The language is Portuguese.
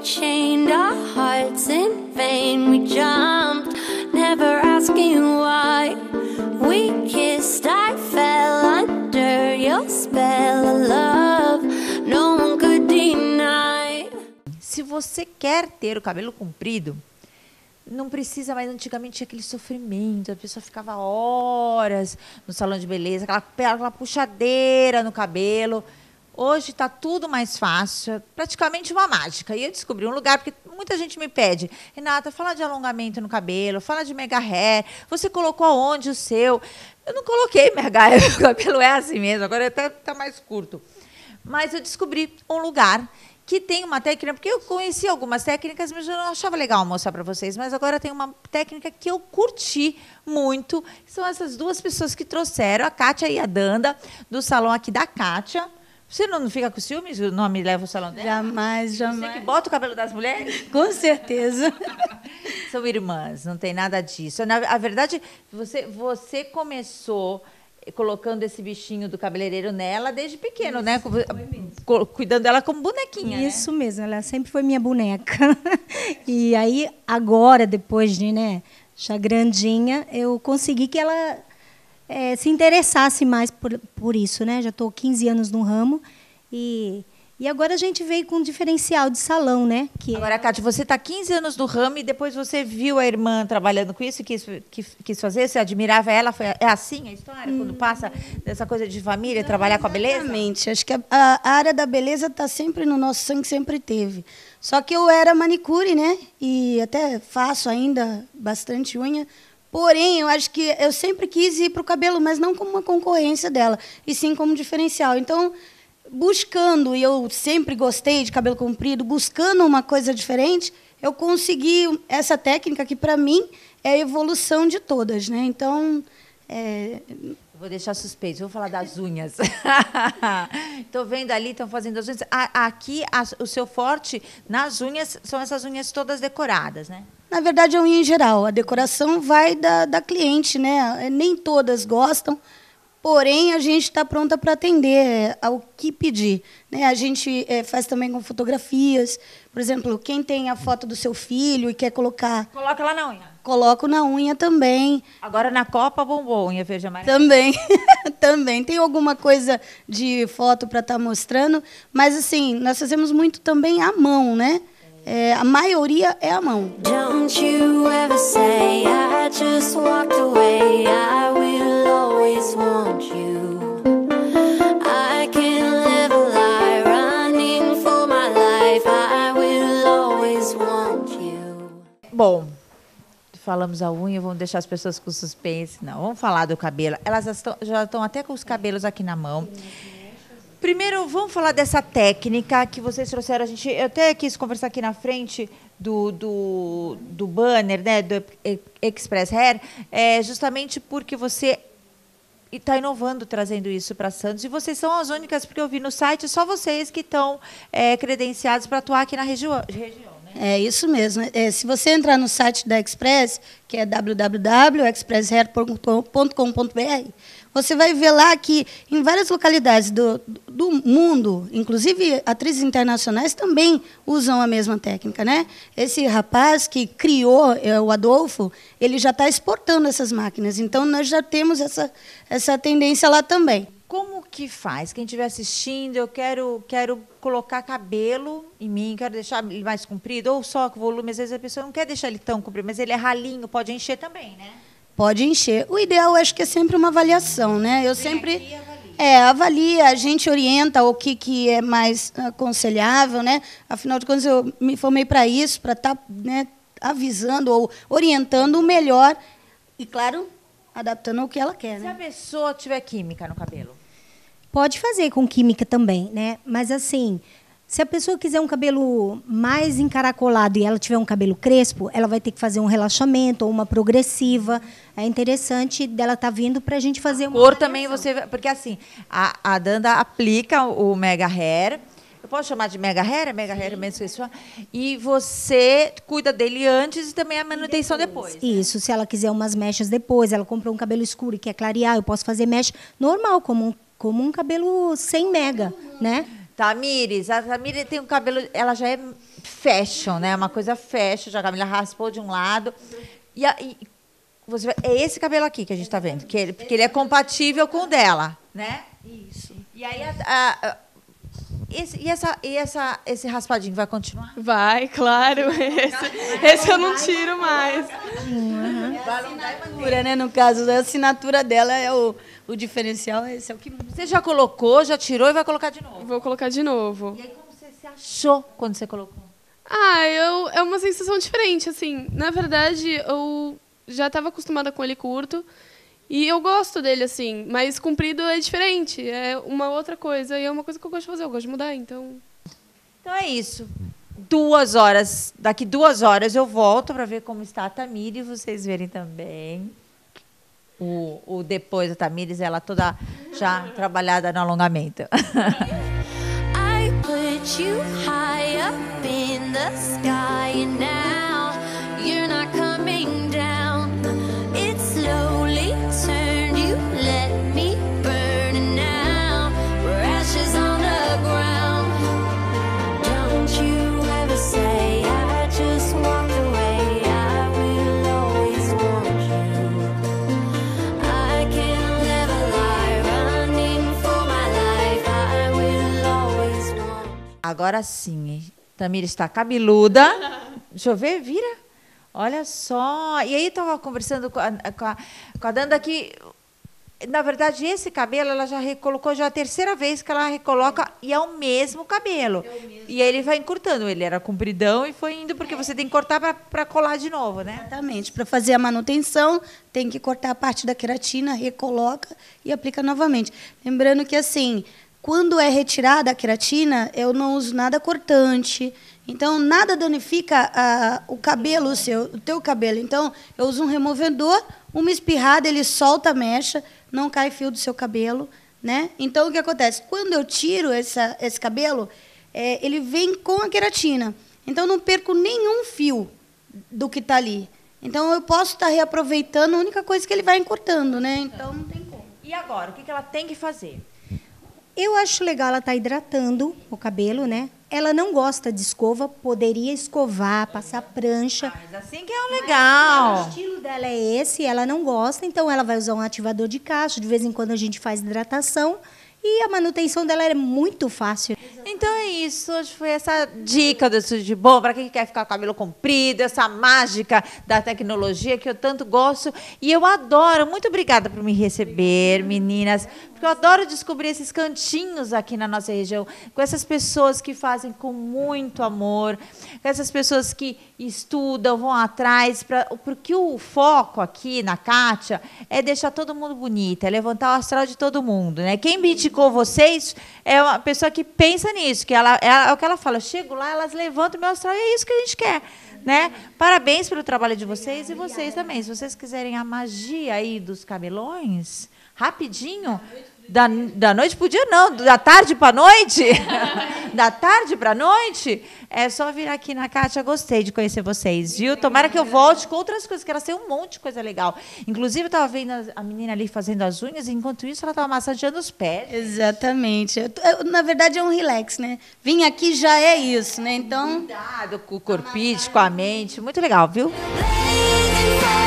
chained our hearts in vain. We jumped, never asking why. We kissed, I fell under your spell of love. No one could deny. Se você quer ter o cabelo comprido, não precisa mais. Antigamente tinha aquele sofrimento, a pessoa ficava horas no salão de beleza, aquela puxadeira no cabelo. Hoje está tudo mais fácil, praticamente uma mágica. E eu descobri um lugar, porque muita gente me pede: Renata, fala de alongamento no cabelo, fala de mega hair, você colocou aonde o seu? Eu não coloquei mega hair, o cabelo é assim mesmo, agora até está mais curto. Mas eu descobri um lugar que tem uma técnica, porque eu conheci algumas técnicas, mas eu não achava legal mostrar para vocês, mas agora tem uma técnica que eu curti muito. São essas duas pessoas que trouxeram, a Kátia e a Danda, do salão aqui da Kátia. Você não fica com ciúmes? O nome leva o salão dela? Jamais, jamais. Você que bota o cabelo das mulheres? Com certeza. São irmãs, não tem nada disso. A verdade, você começou colocando esse bichinho do cabeleireiro nela desde pequeno, né? Cuidando dela como bonequinha, Isso mesmo, ela sempre foi minha boneca. E aí, agora, depois de, né, já grandinha, eu consegui que ela se interessasse mais por isso, né? Já estou 15 anos no ramo e agora a gente veio com um diferencial de salão, né? Agora, Kátia, você está 15 anos no ramo e depois você viu a irmã trabalhando com isso, quis fazer, você admirava ela, é assim a história, quando passa dessa coisa de família, trabalhar com a beleza? Exatamente, acho que a área da beleza está sempre no nosso sangue, sempre teve. Só que eu era manicure, né? E até faço ainda bastante unha. Porém, eu acho que eu sempre quis ir para o cabelo, mas não como uma concorrência dela, e sim como diferencial. Então, buscando, e eu sempre gostei de cabelo comprido, buscando uma coisa diferente, eu consegui essa técnica que, para mim, é a evolução de todas, né? Então, Vou deixar suspeito, vou falar das unhas. Estou vendo ali, estão fazendo as unhas. Aqui, o seu forte nas unhas são essas unhas todas decoradas, né? na verdade, é unha em geral. A decoração vai da cliente, né? Nem todas gostam, porém, a gente está pronta para atender ao que pedir, né? A gente faz também com fotografias. Por exemplo, quem tem a foto do seu filho e quer colocar... Coloca lá na unha. Coloco na unha também. Agora, na Copa, bombou unha verde e amarela. Também. Também. Tem alguma coisa de foto para estar mostrando, mas, assim, nós fazemos muito também à mão, né? A maioria é à mão. Don't you ever say I just walked away. I will always want you. I can't live a lie running for my life. I will always want you. Bom, falamos a unha, vamos deixar as pessoas com suspense. Não, vamos falar do cabelo. Elas já estão até com os cabelos aqui na mão. Primeiro, vamos falar dessa técnica que vocês trouxeram. Eu até quis conversar aqui na frente do banner, né, do Express Hair, justamente porque você está inovando, trazendo isso para Santos. E vocês são as únicas, porque eu vi no site, só vocês que estão credenciados para atuar aqui na região. É isso mesmo. Se você entrar no site da Express, que é www.expresshair.com.br, você vai ver lá que em várias localidades do mundo, inclusive atrizes internacionais, também usam a mesma técnica, né? Esse rapaz que criou, o Adolfo, ele já está exportando essas máquinas. Então, nós já temos essa tendência lá também. Como que faz? Quem estiver assistindo, eu quero colocar cabelo em mim, quero deixar ele mais comprido, ou só com volume. Às vezes a pessoa não quer deixar ele tão comprido, mas ele é ralinho, pode encher também, né? Pode encher. O ideal, acho que é sempre uma avaliação, né? Eu sempre avalia, a gente orienta o que é mais aconselhável, né? Afinal de contas, eu me formei para isso, para estar, né, avisando ou orientando o melhor e, claro, adaptando ao que ela quer, Se né? a pessoa tiver química no cabelo? Pode fazer com química também, né? Mas assim, se a pessoa quiser um cabelo mais encaracolado e ela tiver um cabelo crespo, ela vai ter que fazer um relaxamento ou uma progressiva. É interessante dela estar vindo para a gente fazer uma Cor também você... Porque assim, a Danda aplica o Mega Hair. Eu posso chamar de Mega Hair? É Mega Hair mesmo que eles falam. E você cuida dele antes e também a manutenção depois. Isso, se ela quiser umas mechas depois, ela comprou um cabelo escuro e quer clarear, eu posso fazer mecha normal, como um cabelo sem mega, né? Tamires, a Tamires tem um cabelo, ela já é fashion, né? Uma coisa fashion, já a Camila raspou de um lado. E você é esse cabelo aqui que a gente está vendo, porque ele é compatível com o dela, né? Isso. E aí, esse raspadinho vai continuar? Vai, claro. Esse eu não tiro mais. Assinatura, né? No caso, a assinatura dela é o diferencial, esse é o que muda. Você já colocou, já tirou e vai colocar de novo? Vou colocar de novo. E aí, como você se achou quando você colocou? É uma sensação diferente, assim. Na verdade, eu já estava acostumada com ele curto. E eu gosto dele, assim. Mas comprido é diferente. É uma outra coisa. E é uma coisa que eu gosto de fazer. Eu gosto de mudar, então... Então é isso. 2 horas. Daqui 2 horas eu volto para ver como está a Tamires. Vocês verem também. O depois da Tamires, ela toda já trabalhada no alongamento. I put you high up in the sky, and now you're not coming down. It slowly turned, you let me burn, and now we're ashes on the ground. Don't you ever say I just walked away. I will always want you. I can't live a lie, running for my life. I will always want you. Agora sim, hein? Tamires está cabeluda. Deixa eu ver, vira. Olha só. E aí eu estava conversando com a Danda que, na verdade, esse cabelo ela já recolocou, já é a 3ª vez que ela recoloca e é o mesmo cabelo. E aí ele vai encurtando. Ele era compridão e foi indo, porque você tem que cortar para colar de novo, né? Exatamente. Para fazer a manutenção, tem que cortar a parte da queratina, recoloca e aplica novamente. Lembrando que, assim, quando é retirada a queratina, eu não uso nada cortante. Então, nada danifica o cabelo, o teu cabelo. Então, eu uso um removedor, uma espirrada, ele solta a mecha, não cai fio do seu cabelo, né? Então, o que acontece? Quando eu tiro esse cabelo, ele vem com a queratina. Então, eu não perco nenhum fio do que está ali. Então, eu posso estar reaproveitando, a única coisa que ele vai encurtando, né? Então, não tem como. E agora, o que ela tem que fazer? Eu acho legal ela estar hidratando o cabelo, né? Ela não gosta de escova, poderia escovar, passar prancha. Mas assim que é o legal. O estilo dela é esse, ela não gosta, então ela vai usar um ativador de cacho, de vez em quando a gente faz hidratação e a manutenção dela é muito fácil. Então é isso, hoje foi essa dica do Estúdio de Bom, para quem quer ficar com o cabelo comprido, essa mágica da tecnologia que eu tanto gosto. E eu adoro, muito obrigada por me receber, meninas, porque eu adoro descobrir esses cantinhos aqui na nossa região, com essas pessoas que fazem com muito amor, com essas pessoas que estudam, vão atrás, porque o foco aqui na Kátia é deixar todo mundo bonita, é levantar o astral de todo mundo, né? Quem me indicou vocês é uma pessoa que pensa nisso, que é o que ela fala, eu chego lá, elas levantam o meu astral e é isso que a gente quer, né? Parabéns pelo trabalho de vocês e vocês também. Se vocês quiserem a magia aí dos cabelões, rapidinho, da noite para o dia, não, da tarde para a noite, da tarde para a noite, é só vir aqui na Kátia. Gostei de conhecer vocês, viu? Tomara que eu volte com outras coisas, que ela tem um monte de coisa legal. Inclusive, eu estava vendo a menina ali fazendo as unhas, e enquanto isso, ela estava massageando os pés. Exatamente. Na verdade, é um relax, né? Vim aqui já é isso, né? Então... Cuidado com o corpite, com a mente. Muito legal, viu? Blazing fire.